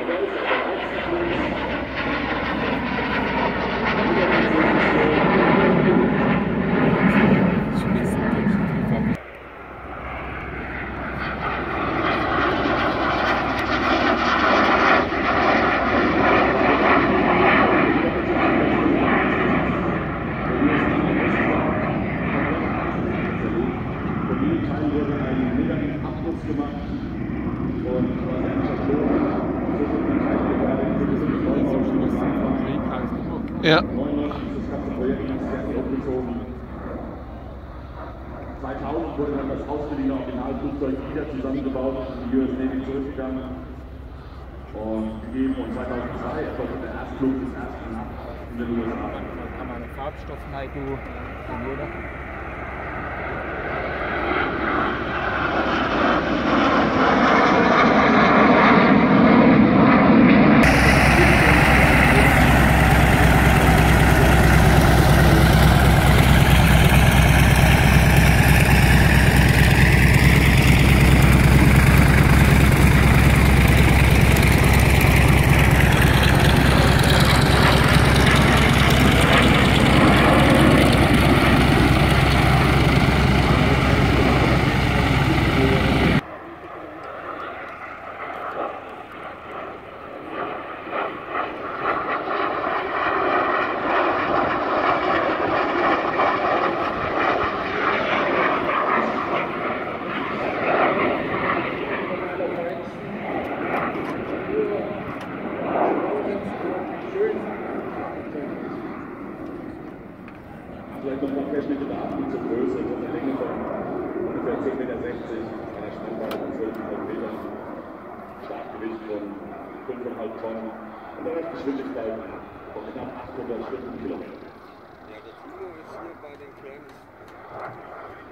Ja. 2000 wurde dann das ausgeliehene Originalflugzeug wieder zusammengebaut, in die US Navy zurückgegangen und gegeben. Und 2002 erfolgte der Erstflug des ersten in den USA. Kann man Farbstoffneigung oder? Vielleicht noch Querschnitte der Atmung zur Größe, von der Länge von ungefähr 10,60 Meter, einer Spannweite von 12,5 Metern, Startgewicht von 5,5 Tonnen und der Restgeschwindigkeit von knapp 800 Stundenkilometern. Ja, der Timo ist hier bei den Cranks.